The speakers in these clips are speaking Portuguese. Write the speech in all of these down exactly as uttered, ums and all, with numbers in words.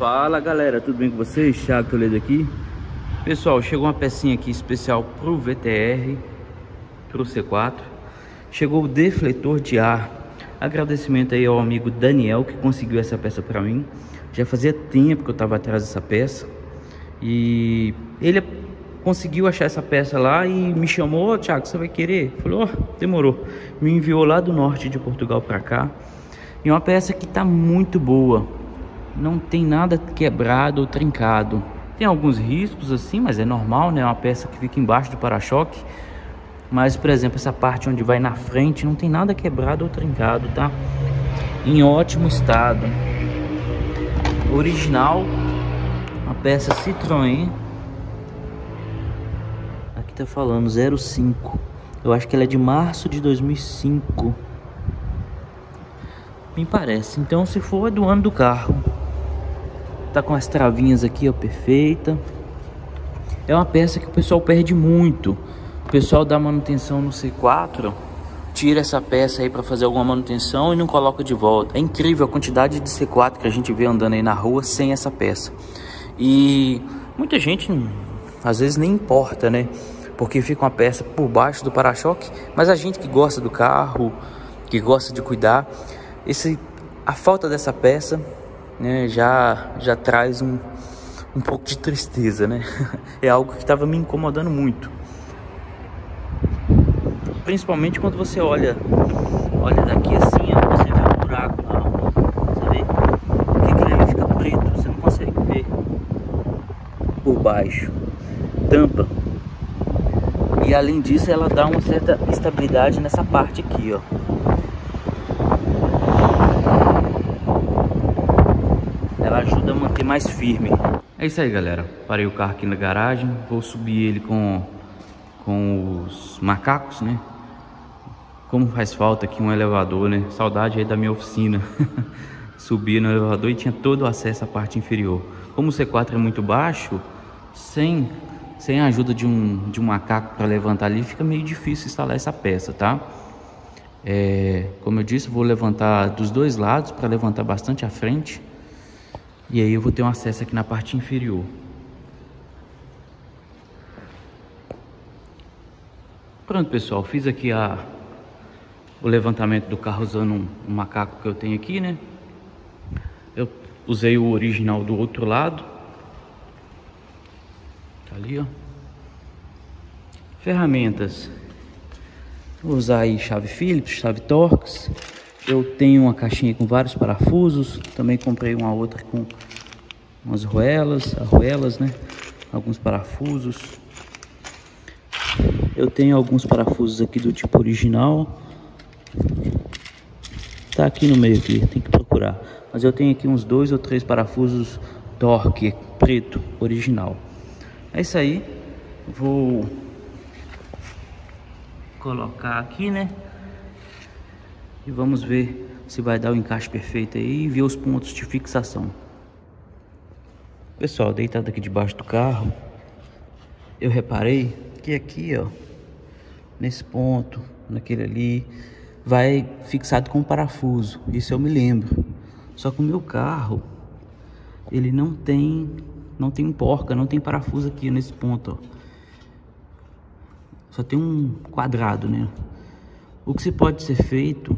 Fala galera, tudo bem com vocês? Thiago Toledo aqui. Pessoal, chegou uma pecinha aqui especial pro V T R, pro C quatro. Chegou o defletor de ar. Agradecimento aí ao amigo Daniel que conseguiu essa peça para mim. Já fazia tempo que eu tava atrás dessa peça e ele conseguiu achar essa peça lá e me chamou: Thiago, você vai querer? Falou, oh, demorou. Me enviou lá do norte de Portugal para cá. E é uma peça que tá muito boa. Não tem nada quebrado ou trincado. Tem alguns riscos assim, mas é normal, né? É uma peça que fica embaixo do para-choque. Mas, por exemplo, essa parte onde vai na frente não tem nada quebrado ou trincado, tá? Em ótimo estado. Original. Uma peça Citroën. Aqui tá falando zero cinco. Eu acho que ela é de março de dois mil e cinco. Me parece. Então, se for, é do ano do carro. Tá com as travinhas aqui, ó, perfeita. É uma peça que o pessoal perde muito. O pessoal dá manutenção no C quatro, tira essa peça aí para fazer alguma manutenção e não coloca de volta. É incrível a quantidade de C quatro que a gente vê andando aí na rua sem essa peça. E muita gente às vezes nem importa, né? Porque fica uma peça por baixo do para-choque. Mas a gente que gosta do carro, que gosta de cuidar, esse, a falta dessa peça, né, já, já traz um, um pouco de tristeza, né? É algo que estava me incomodando muito. Principalmente quando você olha, olha daqui assim, ó, você vê um buraco lá, você vê? Porque aquele ali fica preto, você não consegue ver por baixo. Tampa. E além disso, ela dá uma certa estabilidade nessa parte aqui, ó. Ela ajuda a manter mais firme. É isso aí, galera. Parei o carro aqui na garagem. Vou subir ele com, com os macacos, né? Como faz falta aqui um elevador, né? Saudade aí da minha oficina. Subir no elevador e tinha todo o acesso à parte inferior. Como o C quatro é muito baixo, sem, sem a ajuda de um, de um macaco para levantar ali, fica meio difícil instalar essa peça, tá? É, como eu disse, vou levantar dos dois lados para levantar bastante a frente. E aí eu vou ter um acesso aqui na parte inferior. Pronto, pessoal, fiz aqui a, o levantamento do carro usando um, um macaco que eu tenho aqui, né? Eu usei o original do outro lado. Tá ali, ó. Ferramentas. Vou usar aí chave Phillips, chave Torx. Eu tenho uma caixinha com vários parafusos. Também comprei uma outra com umas arruelas, arruelas, né? Alguns parafusos. Eu tenho alguns parafusos aqui do tipo original. Tá aqui no meio aqui, tem que procurar. Mas eu tenho aqui uns dois ou três parafusos Torque preto original. É isso aí. Vou colocar aqui, né? E vamos ver se vai dar o encaixe perfeito aí e ver os pontos de fixação. Pessoal, deitado aqui debaixo do carro, eu reparei que aqui, ó, nesse ponto, naquele ali, vai fixado com parafuso. Isso eu me lembro. Só que o meu carro, ele não tem, não tem um porca, não tem parafuso aqui nesse ponto, ó. Só tem um quadrado, né? O que se pode ser feito,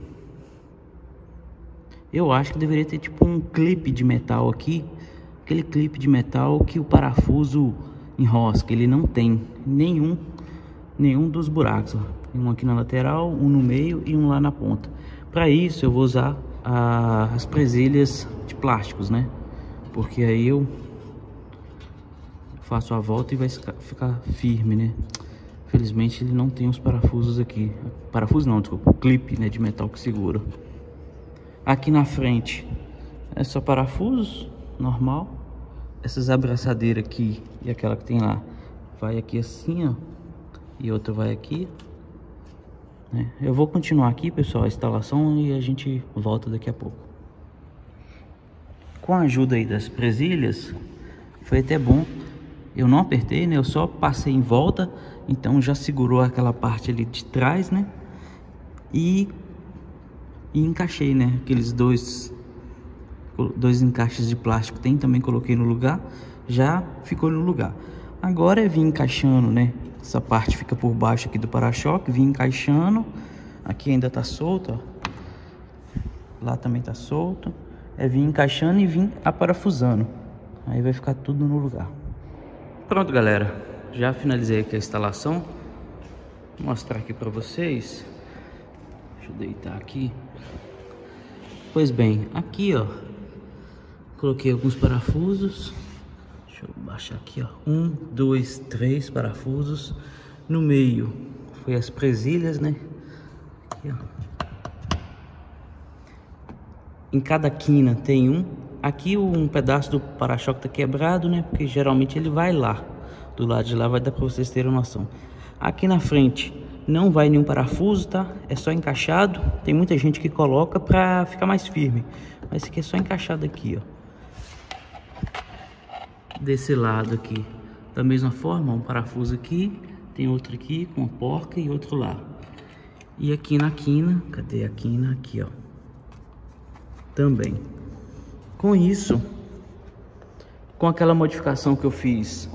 eu acho que deveria ter tipo um clipe de metal aqui. Aquele clipe de metal que o parafuso enrosca. Ele não tem nenhum, nenhum dos buracos, ó. Um aqui na lateral, um no meio e um lá na ponta. Para isso eu vou usar a, as presilhas de plásticos, né? Porque aí eu faço a volta e vai ficar firme, né? Infelizmente ele não tem os parafusos aqui. Parafuso não, desculpa. O clipe, né, de metal que segura. Aqui na frente é só parafusos normal. Essas abraçadeiras aqui e aquela que tem lá vai aqui assim, ó. E outra vai aqui, né? Eu vou continuar aqui, pessoal, a instalação e a gente volta daqui a pouco. Com a ajuda aí das presilhas, foi até bom. Eu não apertei, né? Eu só passei em volta. Então já segurou aquela parte ali de trás, né? E, e encaixei, né? Aqueles dois dois encaixes de plástico tem, também coloquei no lugar, já ficou no lugar. Agora é vir encaixando, né? Essa parte fica por baixo aqui do para-choque, vir encaixando. Aqui ainda tá solto, ó. Lá também tá solto. É vir encaixando e vir aparafusando. Aí vai ficar tudo no lugar. Pronto, galera. Já finalizei aqui a instalação. Vou mostrar aqui pra vocês. Deixa eu deitar aqui. Pois bem, aqui, ó, coloquei alguns parafusos. Deixa eu baixar aqui, ó. Um, dois, três parafusos. No meio foi as presilhas, né? Aqui, ó. Em cada quina tem um. Aqui um pedaço do para-choque tá quebrado, né? Porque geralmente ele vai lá. Do lado de lá vai dar pra vocês terem noção. Aqui na frente não vai nenhum parafuso, tá? É só encaixado. Tem muita gente que coloca pra ficar mais firme. Mas esse aqui é só encaixado aqui, ó. Desse lado aqui, da mesma forma, um parafuso aqui. Tem outro aqui com a porca e outro lá. E aqui na quina, cadê a quina? Aqui, ó. Também. Com isso, com aquela modificação que eu fiz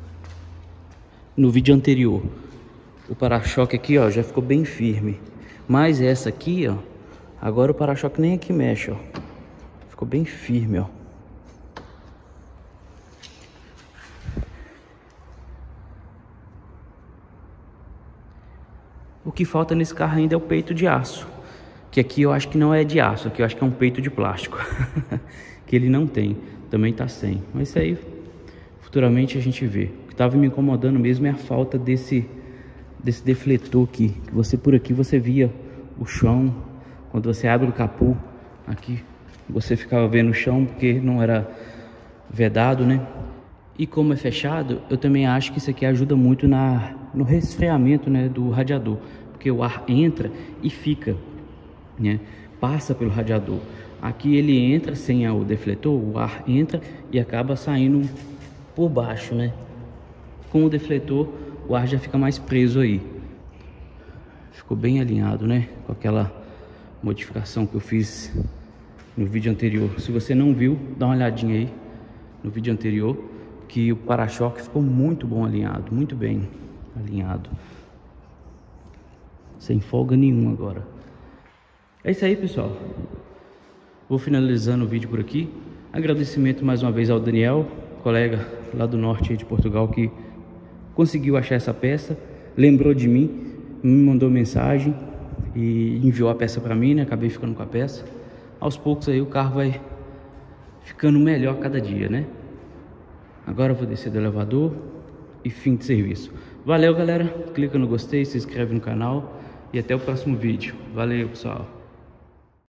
no vídeo anterior, o para-choque aqui, ó, já ficou bem firme. Mas essa aqui, ó, agora o para-choque nem aqui mexe, ó. Ficou bem firme, ó. O que falta nesse carro ainda é o peito de aço. Que aqui eu acho que não é de aço, aqui eu acho que é um peito de plástico. Que ele não tem, também tá sem. Mas isso aí, futuramente a gente vê. O que tava me incomodando mesmo é a falta desse... desse defletor aqui, que você por aqui você via o chão. Quando você abre o capô aqui, você ficava vendo o chão porque não era vedado, né? E como é fechado, eu também acho que isso aqui ajuda muito na, no resfriamento, né, do radiador, porque o ar entra e fica, né, passa pelo radiador. Aqui ele entra sem o defletor, o ar entra e acaba saindo por baixo, né? Com o defletor o ar já fica mais preso aí. Ficou bem alinhado, né? Com aquela modificação que eu fiz no vídeo anterior. Se você não viu, dá uma olhadinha aí no vídeo anterior, que o para-choque ficou muito bom alinhado, muito bem alinhado. Sem folga nenhuma agora. É isso aí, pessoal. Vou finalizando o vídeo por aqui. Agradecimento mais uma vez ao Daniel, colega lá do norte de Portugal, que conseguiu achar essa peça, lembrou de mim, me mandou mensagem e enviou a peça para mim, né? Acabei ficando com a peça. Aos poucos aí o carro vai ficando melhor cada dia, né? Agora eu vou descer do elevador e fim de serviço. Valeu, galera. Clica no gostei, se inscreve no canal e até o próximo vídeo. Valeu, pessoal.